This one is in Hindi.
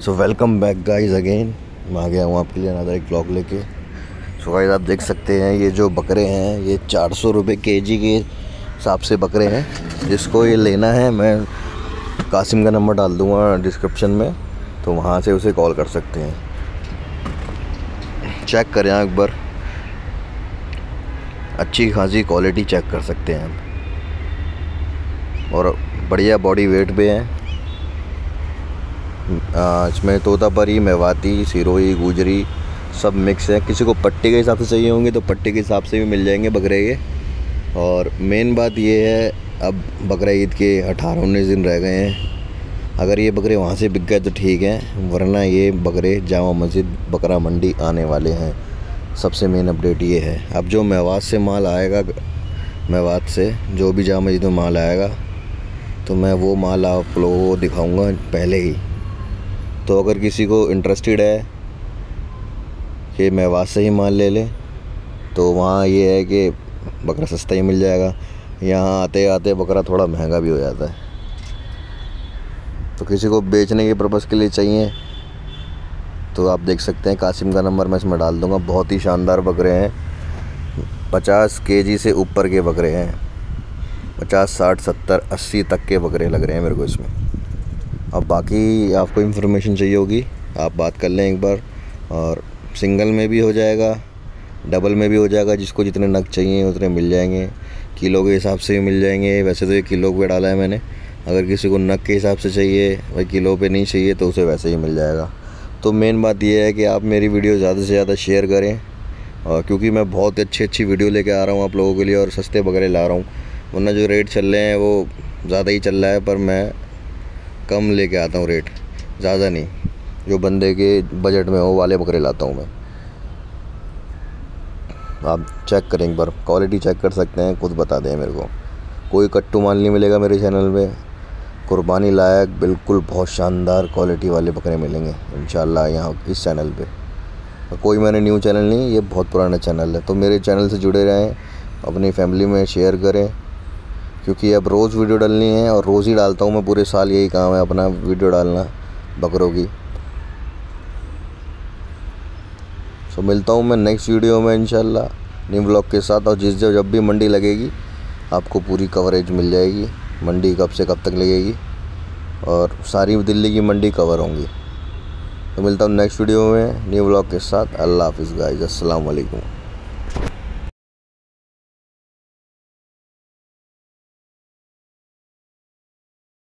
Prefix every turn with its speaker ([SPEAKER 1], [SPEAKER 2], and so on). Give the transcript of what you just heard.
[SPEAKER 1] सो वेलकम बैक गाइस अगेन। मैं आ गया हूँ आपके लिए अनदर एक ब्लॉग लेके। सो गाइस आप देख सकते हैं ये जो बकरे हैं ये 400 रुपये केजी के हिसाब से बकरे हैं। जिसको ये लेना है मैं कासिम का नंबर डाल दूँगा डिस्क्रिप्शन में, तो वहाँ से उसे कॉल कर सकते हैं। चेक करें एक बार, अच्छी खासी क्वालिटी चेक कर सकते हैं और बढ़िया बॉडी वेट पे हैं। इसमें तोतापरी, मेवाती, सिरोही, गुजरी सब मिक्स है। किसी को पट्टी के हिसाब से चाहिए होंगे तो पट्टी के हिसाब से भी मिल जाएंगे बकरे ये। और मेन बात ये है, अब बकरा ईद के 18-19 दिन रह गए हैं। अगर ये बकरे वहाँ से बिक गए तो ठीक है, वरना ये बकरे जामा मस्जिद बकरा मंडी आने वाले हैं। सबसे मेन अपडेट ये है। अब जो मेवात से माल आएगा, मेवात से जो भी जामा मस्जिद में माल आएगा तो मैं वो माल आप लोगों को दिखाऊँगा पहले ही। तो अगर किसी को इंटरेस्टेड है कि मेवात से ही माल ले लें तो वहाँ ये है कि बकरा सस्ता ही मिल जाएगा। यहाँ आते आते बकरा थोड़ा महंगा भी हो जाता है। तो किसी को बेचने के पर्पज़ के लिए चाहिए तो आप देख सकते हैं, कासिम का नंबर मैं इसमें डाल दूँगा। बहुत ही शानदार बकरे हैं, 50 केजी से ऊपर के बकरे हैं। 50, 60, 70, 80 तक के बकरे लग रहे हैं मेरे को इसमें। अब बाकी आपको इन्फॉर्मेशन चाहिए होगी आप बात कर लें एक बार, और सिंगल में भी हो जाएगा, डबल में भी हो जाएगा। जिसको जितने नग चाहिए उतने मिल जाएंगे। किलो के हिसाब से भी मिल जाएंगे। वैसे तो ये किलो पे डाला है मैंने। अगर किसी को नग के हिसाब से चाहिए, भाई किलो पे नहीं चाहिए, तो उसे वैसे ही मिल जाएगा। तो मेन बात ये है कि आप मेरी वीडियो ज़्यादा से ज़्यादा शेयर करें, और क्योंकि मैं बहुत अच्छी वीडियो लेके आ रहा हूँ आप लोगों के लिए और सस्ते बकरे ला रहा हूँ। वरना जो रेट चल रहे हैं वो ज़्यादा ही चल रहा है, पर मैं कम लेके आता हूँ रेट, ज़्यादा नहीं। जो बंदे के बजट में हो वाले बकरे लाता हूँ मैं। आप चेक करें एक बार, क्वालिटी चेक कर सकते हैं, खुद बता दें मेरे को। कोई कट्टू माल नहीं मिलेगा मेरे चैनल पे। कुर्बानी लायक बिल्कुल बहुत शानदार क्वालिटी वाले बकरे मिलेंगे इंशाल्लाह यहाँ इस चैनल पे। कोई मैंने न्यू चैनल नहीं, ये बहुत पुराना चैनल है। तो मेरे चैनल से जुड़े रहें, अपनी फैमिली में शेयर करें, क्योंकि अब रोज़ वीडियो डालनी है और रोज़ ही डालता हूँ मैं। पूरे साल यही काम है अपना, वीडियो डालना बकरों की। सो मिलता हूँ मैं नेक्स्ट वीडियो में इंशाल्लाह न्यू ब्लॉग के साथ। और जब भी मंडी लगेगी आपको पूरी कवरेज मिल जाएगी। मंडी कब से कब तक लगेगी और सारी दिल्ली की मंडी कवर होंगी। तो मिलता हूँ नेक्स्ट वीडियो में न्यू ब्लॉग के साथ। अल्लाह हाफिज़ गाइस, अस्सलाम वालेकुम।